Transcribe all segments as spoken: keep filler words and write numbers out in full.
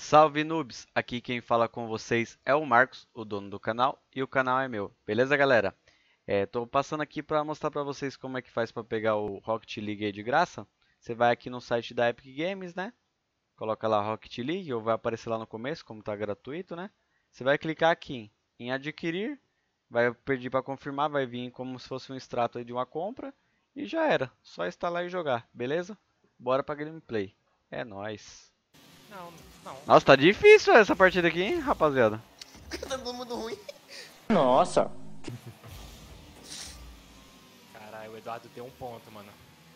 Salve noobs! Aqui quem fala com vocês é o Marcos, o dono do canal, e o canal é meu. Beleza, galera? É, tô passando aqui para mostrar para vocês como é que faz para pegar o Rocket League aí de graça. Você vai aqui no site da Epic Games, né? Coloca lá Rocket League, ou vai aparecer lá no começo, como tá gratuito, né? Você vai clicar aqui em adquirir, vai pedir para confirmar, vai vir como se fosse um extrato aí de uma compra e já era. Só instalar e jogar, beleza? Bora pra gameplay. É nóis. Não, não. Nossa, tá difícil essa partida aqui, hein, rapaziada? Tá todo mundo ruim. Nossa. Caralho, o Eduardo tem um ponto, mano.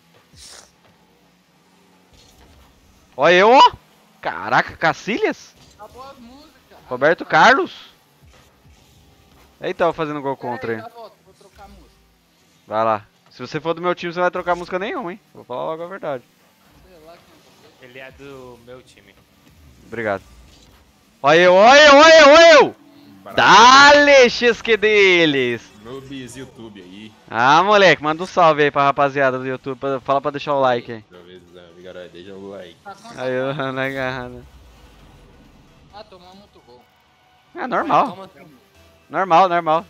Olha eu, ó! Caraca, Cacilhas? Acabou as músicas. Roberto Carlos? Eita, eu fazendo gol contra aí. aí. Volto, vou trocar a música. Vai lá. Se você for do meu time, você não vai trocar música nenhuma, hein? Vou falar logo a verdade. Sei lá quem é você. Ele é do meu time. Obrigado. Olha eu, olha eu, olha eu, olha eu! Dale, xisque deles! Noobs YouTube aí. Ah, moleque, manda um salve aí pra rapaziada do YouTube. pra- Fala pra deixar o like aí. Talvez, galera, deixa o like. Tá com Aí eu, na agarrada. Ah, tomou muito gol. É normal, Toma- normal, normal.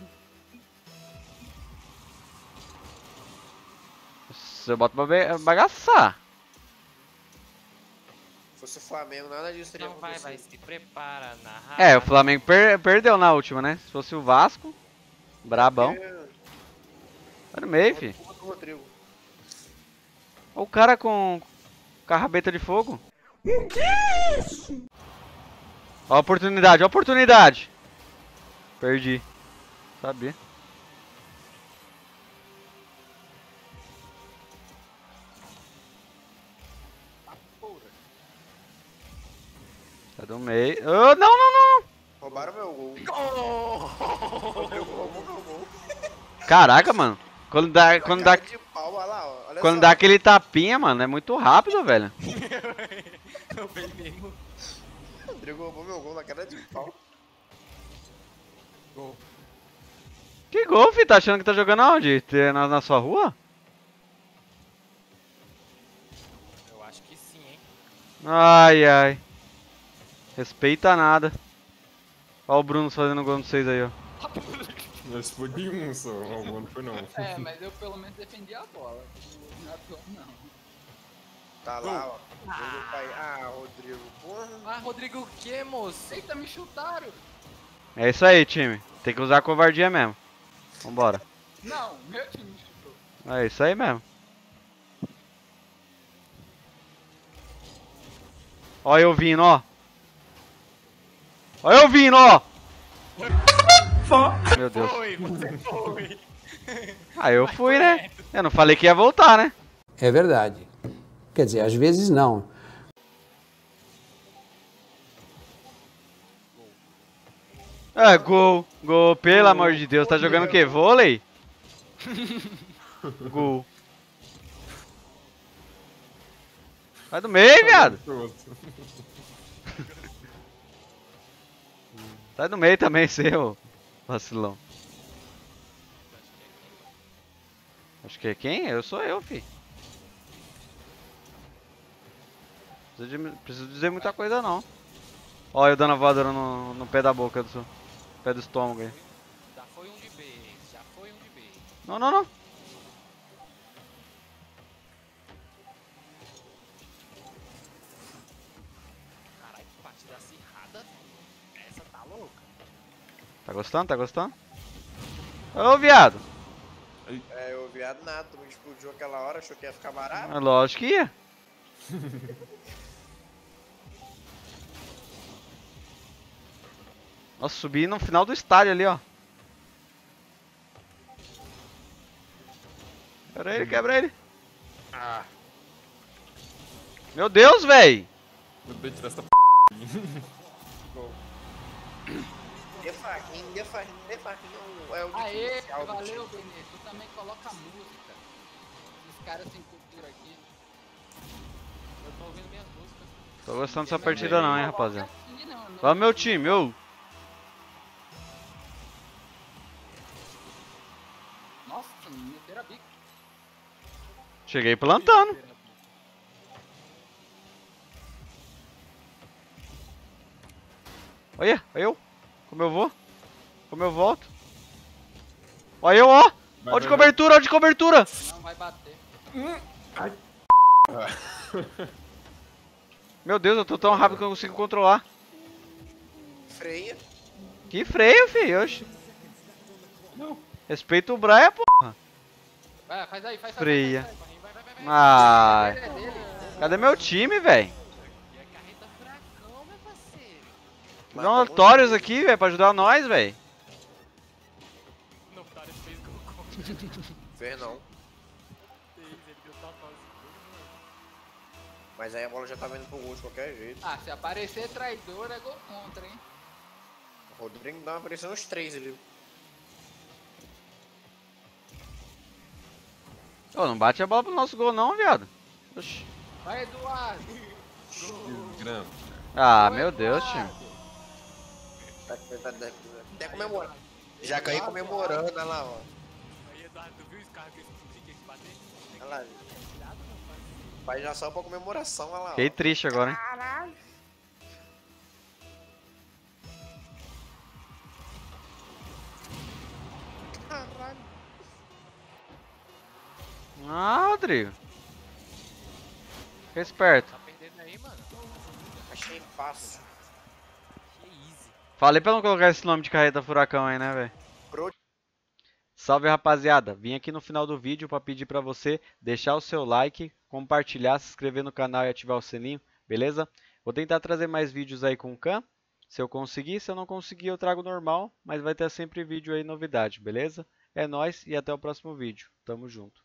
Você bota pra ba- bagaçar. Se fosse o Flamengo, nada disso teria Não vai, vai, acontecido. se prepara na É, o Flamengo per- perdeu na última, né? Se fosse o Vasco, brabão. É, Vai no meio, fi. culpa do Rodrigo. Olha o cara com, com a rabeta de fogo. O que é isso? Ó a oportunidade, ó a oportunidade. Perdi. Sabia. Tá porra. Tá do meio. Oh, não, não, não, não. Roubaram meu gol. Oh! Rodrigo roubou meu gol. Caraca, mano. Quando dá, quando dá, Cara de pau, olha lá, ó. Olha quando só. dá aquele tapinha, mano, é muito rápido, velho. Eu vi mesmo. Rodrigo roubou meu gol na cara de pau. Gol. Que gol, fi? Tá achando que tá jogando aonde? Te- Na, na sua rua? Eu acho que sim, hein? Ai, ai. Respeita nada. Ó o Bruno fazendo gol no seis aí, ó. Mas foi nenhum só, o não foi não. É, mas eu pelo menos defendi a bola. Não é tão, não. Tá lá, ó. Rodrigo pai. Ah, Rodrigo, porra. Ah, Rodrigo, o que, moço? Eita, me chutaram! É isso aí, time. Tem que usar a covardia mesmo. Vambora. Não, meu time me chutou. É isso aí mesmo. Ó eu vindo, ó. Ó eu vindo, ó. Meu Deus. Foi, você foi. Ah, eu fui, né? Eu não falei que ia voltar, né? É verdade. Quer dizer, às vezes não. É, gol. Gol, pelo amor de Deus. Tá jogando o quê? Vôlei? Gol. Vai do meio, viado. Pronto. Sai do meio também, seu vacilão. Acho que é quem? Eu sou eu, fi. Preciso, de, preciso dizer muita coisa, não. Ó, eu dando a voadora no, no pé da boca do seu. Pé do estômago aí. Já foi um de vez, já foi um de vez. Não, não, não. Caralho, que partida acirrada. Essa tá louca. Tá gostando? Tá gostando? Ô, viado. É, eu viado nada, tu me explodiu aquela hora, achou que ia ficar barato. É lógico que ia. Nossa, subi no final do estádio ali, ó. Quebra ele, quebra ele. Ah, Meu Deus, véi. eu tenho que tirar essa p. De farrinho, de farrinho, de farrinho é o Aê, diferencial do valeu, time. Benê. Tu também coloca música. Os caras sem cultura aqui. Eu tô ouvindo minhas músicas. Tô gostando dessa partida não, hein, rapaziada. Aqui, não, não. Vamos meu time, ô. Nossa, me meteram a bica. Cheguei plantando. Olha, eu. Como eu vou. Como eu volto. Olha eu, ó. Vai, Ó de vai, cobertura, ó de cobertura. Não vai bater. Meu Deus, eu tô tão rápido que eu não consigo controlar. Freia. Que freio, filho. Oxi. Respeita o Braia, pô. Vai, faz aí, faz aí. Freia. Vai, vai, vai, vai, vai. Ai. É dele. Cadê meu time, velho? E a carreta furacão, meu parceiro. Mas Dá um tá Notorious aqui, velho, pra ajudar nós, velho. O Notário fez gol contra Fez não. eles, ele deu total. Mas aí a bola já tá vindo pro gol de qualquer jeito. Ah, se aparecer traidor é gol contra, hein? O Rodrigo dá uma pressão uns três ali. Ô, não bate a bola pro nosso gol não, viado. Oxi. Vai, Eduardo. Grama. Ah, Gol, meu Deus, Eduardo. time. Tá, tá, tá, até comemorando. Já caí comemorando, olha lá, ó. Aí, Eduardo, tu viu os carros que eles que eles bater? Olha lá. Cuidado, não, faz. Pai já só pra comemoração, olha lá. Fiquei Ó. triste agora, hein. Caralho. Ah, Rodrigo. Fica esperto. Tá perdendo aí, mano. Achei fácil. Que easy. Falei pra não colocar esse nome de carreta furacão aí, né, velho? Pro... Salve, rapaziada. Vim aqui no final do vídeo pra pedir pra você deixar o seu like, compartilhar, se inscrever no canal e ativar o sininho, beleza? Vou tentar trazer mais vídeos aí com o Khan. Se eu conseguir, se eu não conseguir, eu trago normal, mas vai ter sempre vídeo aí, novidade, beleza? É nóis e até o próximo vídeo. Tamo junto.